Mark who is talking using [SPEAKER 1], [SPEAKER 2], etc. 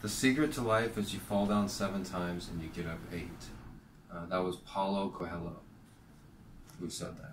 [SPEAKER 1] The secret to life is you fall down 7 times and you get up 8. That was Paulo Coelho who said that.